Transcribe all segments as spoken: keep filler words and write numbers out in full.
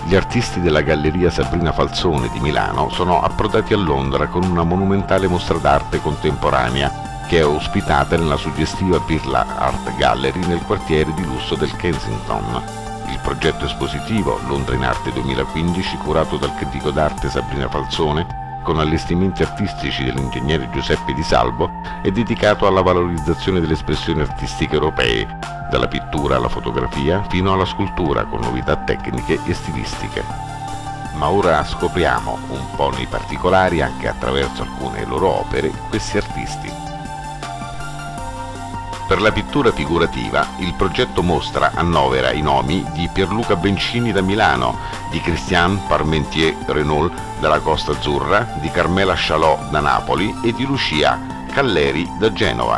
Gli artisti della Galleria Sabrina Falzone di Milano sono approdati a Londra con una monumentale mostra d'arte contemporanea che è ospitata nella suggestiva Birla Art Gallery nel quartiere di lusso del Kensington. Il progetto espositivo Londra in Arte duemilaquindici, curato dal critico d'arte Sabrina Falzone, con allestimenti artistici dell'ingegnere Giuseppe Di Salvo, è dedicato alla valorizzazione delle espressioni artistiche europee, dalla pittura alla fotografia fino alla scultura, con novità tecniche e stilistiche. Ma ora scopriamo un po' nei particolari, anche attraverso alcune loro opere, questi artisti. Per la pittura figurativa, il progetto mostra annovera i nomi di Pierluca Bencini da Milano, di Christian Parmentier Renault dalla Costa Azzurra, di Carmela Chalot da Napoli e di Lucia Calleri da Genova.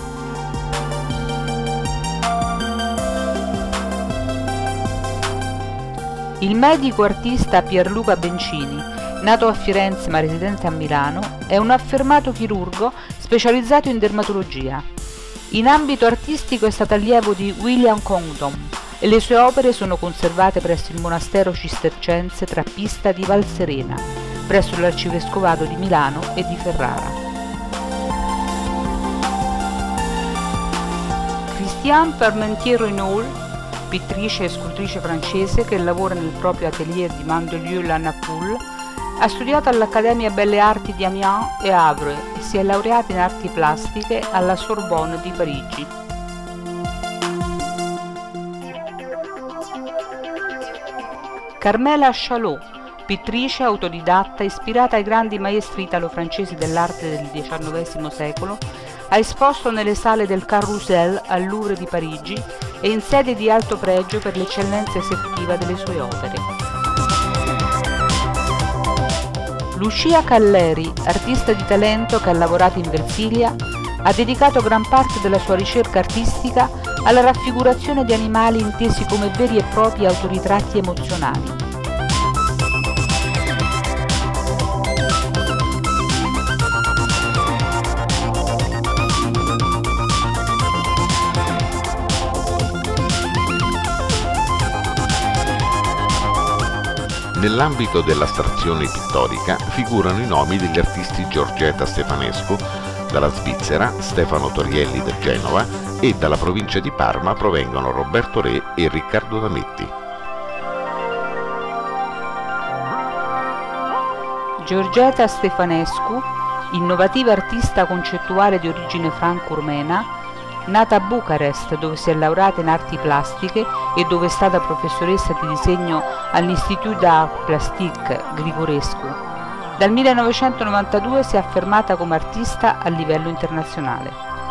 Il medico artista Pierluca Bencini, nato a Firenze ma residente a Milano, è un affermato chirurgo specializzato in dermatologia. In ambito artistico è stato allievo di William Condon e le sue opere sono conservate presso il monastero cistercense trappista di Valserena, presso l'arcivescovato di Milano e di Ferrara. Christian Parmentier Renault, pittrice e scultrice francese che lavora nel proprio atelier di Mandelieu-la-Napoule, ha studiato all'Accademia Belle Arti di Amiens e Havre e si è laureata in arti plastiche alla Sorbonne di Parigi. Carmela Chalot, pittrice autodidatta ispirata ai grandi maestri italo-francesi dell'arte del diciannovesimo secolo, ha esposto nelle sale del Carrousel al Louvre di Parigi e in sede di alto pregio per l'eccellenza esecutiva delle sue opere. Lucia Calleri, artista di talento che ha lavorato in Versilia, ha dedicato gran parte della sua ricerca artistica alla raffigurazione di animali intesi come veri e propri autoritratti emozionali. Nell'ambito dell'astrazione pittorica figurano i nomi degli artisti Giorgetta Stefanescu dalla Svizzera, Stefano Torielli da Genova e dalla provincia di Parma provengono Roberto Re e Riccardo Dametti. Giorgetta Stefanescu, innovativa artista concettuale di origine franco-rumena, nata a Bucarest dove si è laureata in arti plastiche e dove è stata professoressa di disegno all'Institut d'Art Plastique Grigorescu. Dal millenovecentonovantadue si è affermata come artista a livello internazionale.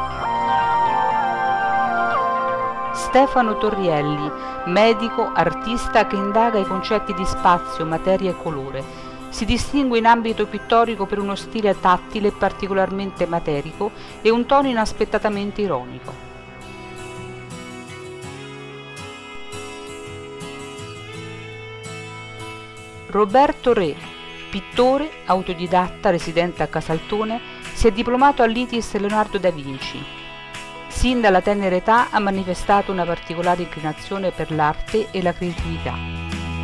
Stefano Torielli, medico, artista che indaga i concetti di spazio, materia e colore. Si distingue in ambito pittorico per uno stile tattile particolarmente materico e un tono inaspettatamente ironico. Roberto Re, pittore, autodidatta, residente a Casaltone, si è diplomato all'I T I S Leonardo da Vinci. Sin dalla tenera età ha manifestato una particolare inclinazione per l'arte e la creatività.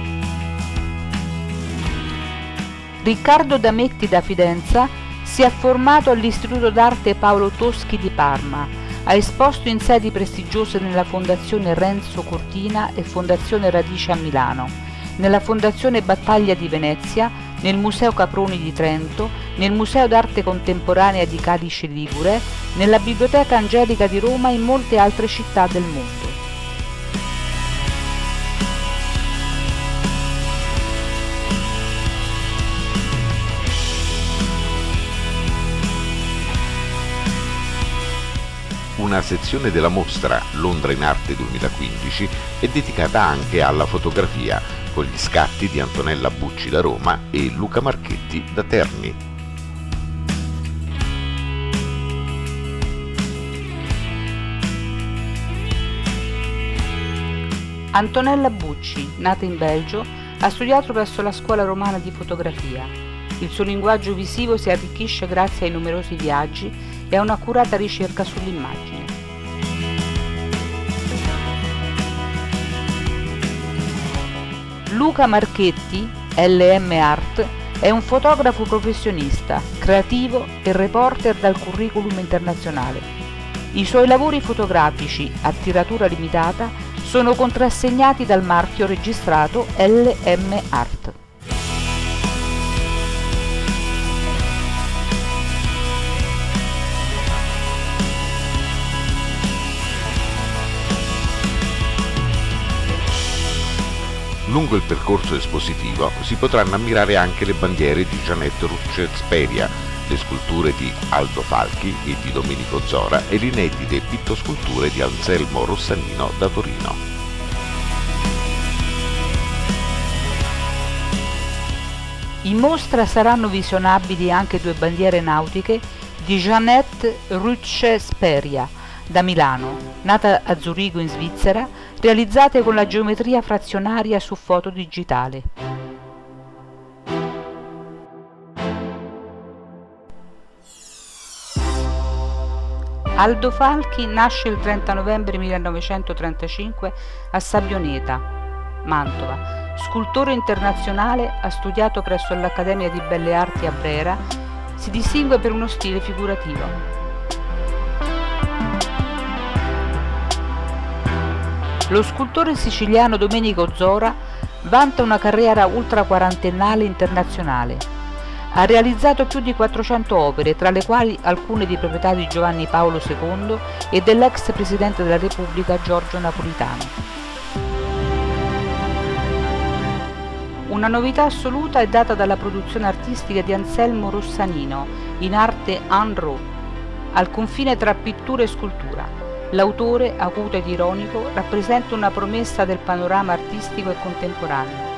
Riccardo Dametti da Fidenza si è formato all'Istituto d'Arte Paolo Toschi di Parma, ha esposto in sedi prestigiose nella Fondazione Renzo Cortina e Fondazione Radice a Milano, nella Fondazione Battaglia di Venezia, nel Museo Caproni di Trento, nel Museo d'Arte Contemporanea di Cadice Ligure, nella Biblioteca Angelica di Roma e in molte altre città del mondo. Una sezione della mostra Londra in Arte duemilaquindici è dedicata anche alla fotografia, con gli scatti di Antonella Bucci da Roma e Luca Marchetti da Terni. Antonella Bucci, nata in Belgio, ha studiato presso la Scuola Romana di Fotografia. Il suo linguaggio visivo si arricchisce grazie ai numerosi viaggi e a un'accurata ricerca sull'immagine. Luca Marchetti, L M Art, è un fotografo professionista, creativo e reporter dal curriculum internazionale. I suoi lavori fotografici a tiratura limitata sono contrassegnati dal marchio registrato L M Art. Lungo il percorso espositivo si potranno ammirare anche le bandiere di Jeanette Rucce-Speria, le sculture di Aldo Falchi e di Domenico Zora e le inedite pittosculture di Anselmo Rossanino da Torino. In mostra saranno visionabili anche due bandiere nautiche di Jeanette Rucce-Speria da Milano, nata a Zurigo in Svizzera, realizzate con la geometria frazionaria su foto digitale. Aldo Falchi nasce il trenta novembre millenovecentotrentacinque a Sabbioneta, Mantova. Scultore internazionale, ha studiato presso l'Accademia di Belle Arti a Brera, si distingue per uno stile figurativo. Lo scultore siciliano Domenico Zora vanta una carriera ultraquarantennale internazionale. Ha realizzato più di quattrocento opere, tra le quali alcune di proprietà di Giovanni Paolo secondo e dell'ex presidente della Repubblica Giorgio Napolitano. Una novità assoluta è data dalla produzione artistica di Anselmo Rossanino, in arte en rouge, al confine tra pittura e scultura. L'autore, acuto ed ironico, rappresenta una promessa del panorama artistico e contemporaneo.